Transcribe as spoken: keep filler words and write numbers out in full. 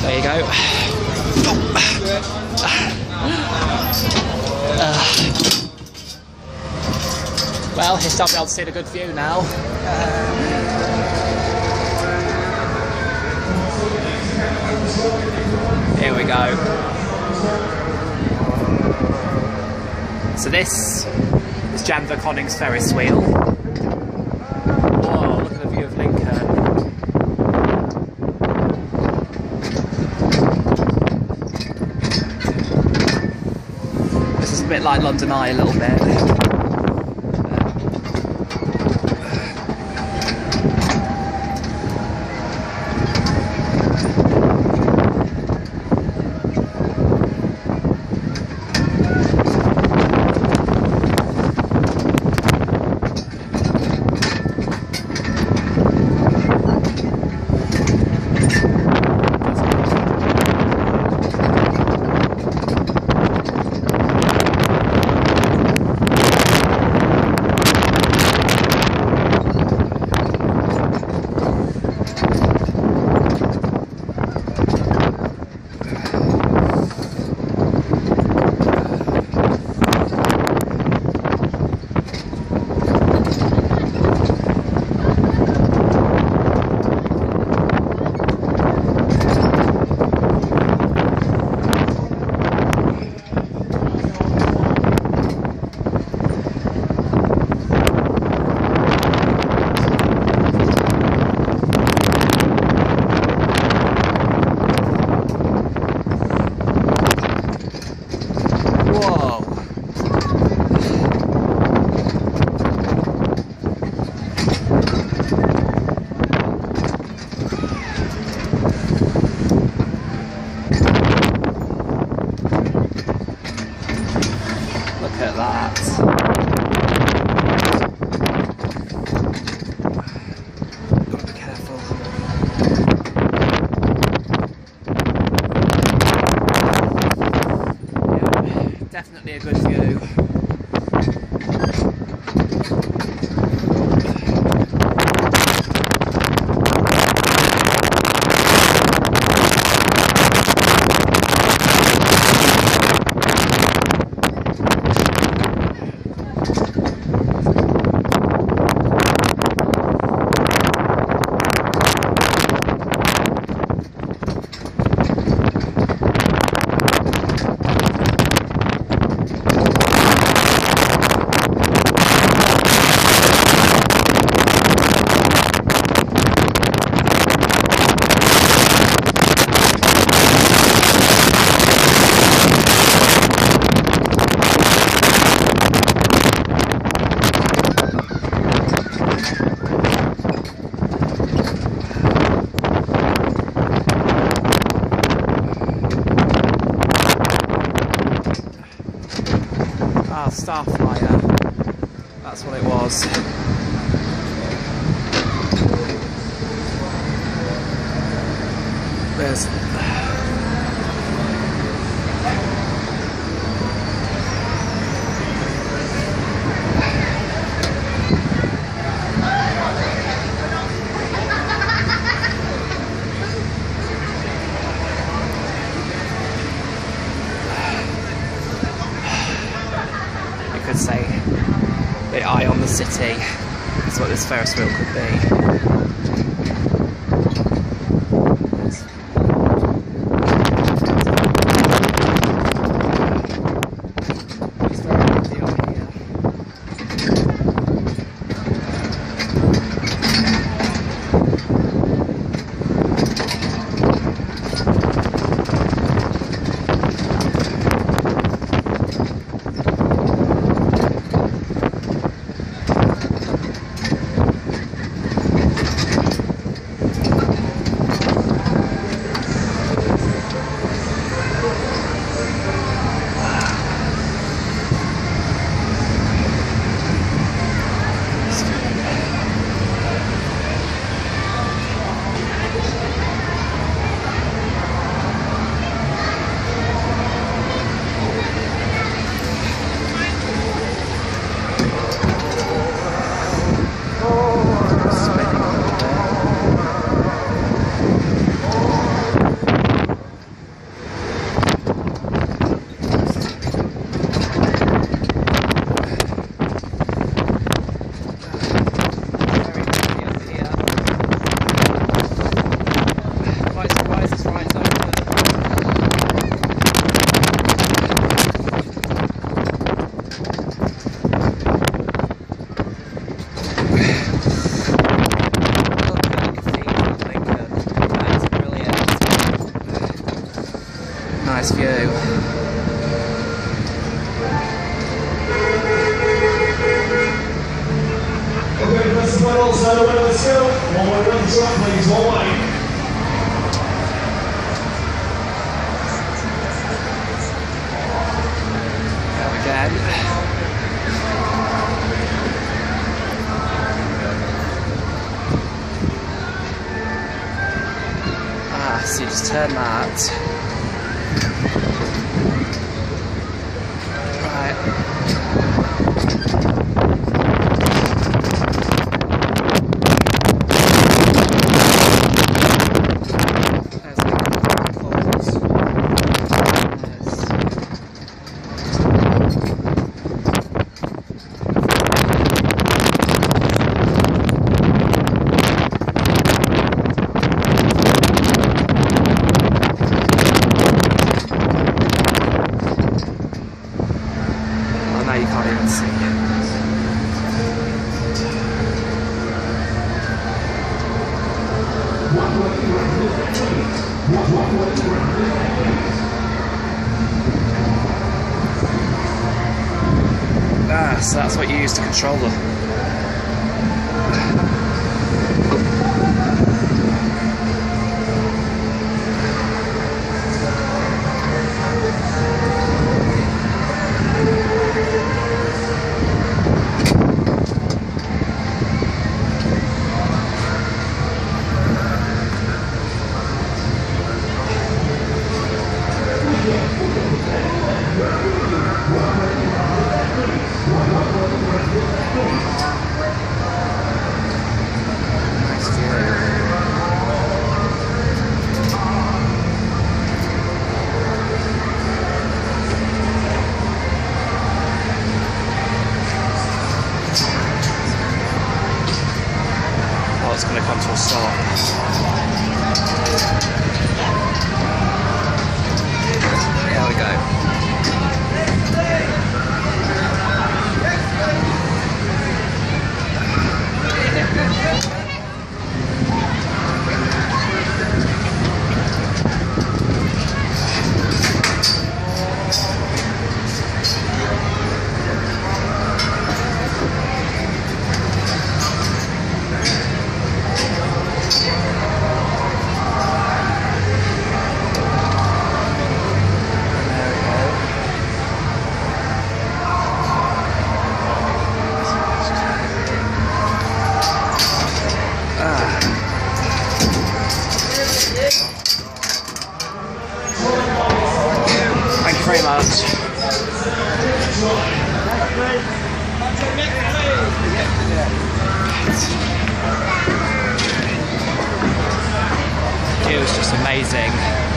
There you go. Uh, well, he'll start be able to see the good view now. Here we go. So this is Jan de Koning's Ferris wheel. Whoa, look at the view of Lincoln. This is a bit like London Eye a little bit. Definitely a good view. Ah, Starflyer. That's what it was. There's... could say the eye on the city is what this Ferris wheel could be. nice view. Okay, press the pedal, side away, let's go. One way around the truck, please, one way. Go again. Ah, so you just turn that. Right. You can't even see it. Ah, so that's what you use to control them. Nice view. Oh, it's going to come to a stop. There we go. Thank you very much. It was just amazing.